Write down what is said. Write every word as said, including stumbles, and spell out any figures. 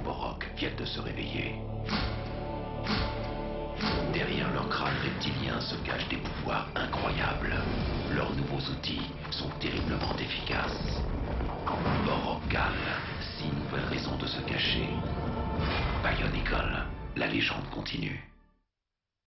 Borok viennent de se réveiller. Derrière leur crâne reptilien se cachent des pouvoirs incroyables. Leurs nouveaux outils sont terriblement efficaces. Borok gagne, six nouvelles raisons de se cacher. Bionicle, la légende continue.